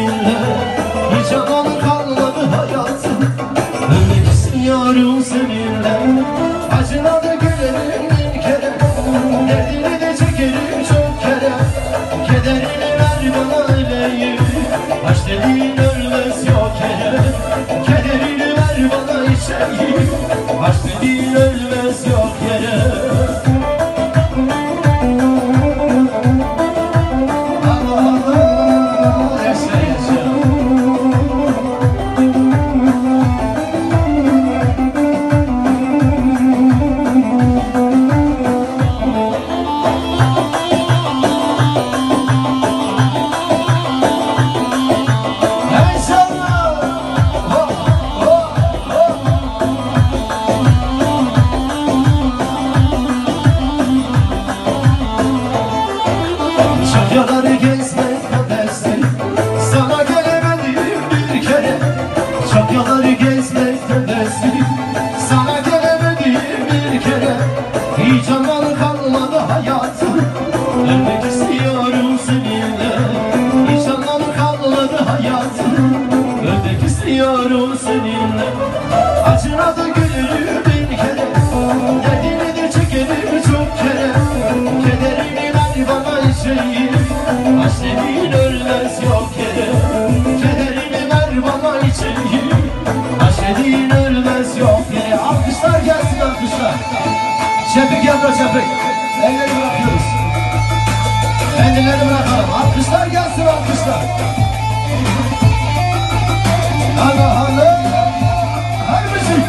seninle. Hiç aman kalmadı hayatım, ölmek istiyorum seninle. Acına da gülerim bin kere, derdini de çekerim çok kere. Kederini ver bana öleyim, aşk dediğin ölmez yok hele. Kederini ver bana içeyim, aşk dediğin ölmez yok yere. Çakyaları gezmek kadesti, sana gelemedim bir kere. Çakyaları gezmek kadesti, sana gelemedim bir kere. Hiç aman kalmadı hayatım, ölmek istiyorum seninle. Hiç aman kalmadı hayatım, ölmek istiyorum seninle. Acına da gülerim bir kere, derdini de çekerim çok kere. Kederini ver bana içeyim, aşk dediğin ölmez yok yere. Kederini ver bana içeyim, aşk dediğin ölmez yok yere. Alkışlar gelsin, alkışlar. Şefik Yavra Şefik, elleri bırakıyoruz. Elleri bırakalım, alkışlar gelsin, alkışlar. Allah Allah, hadi müzik.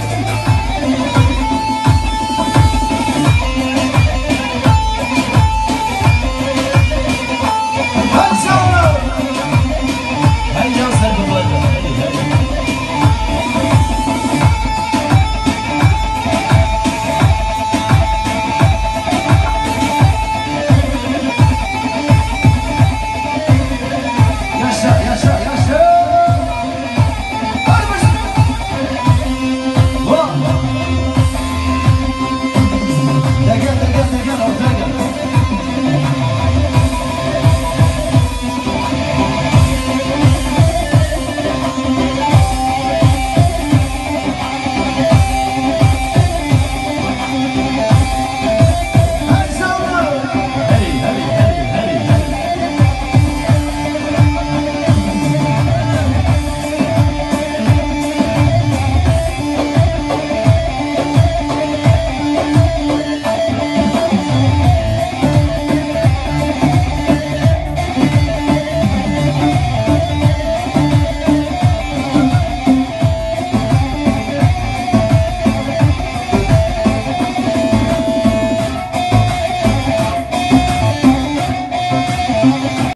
Yaşa, yaşa, yaşa.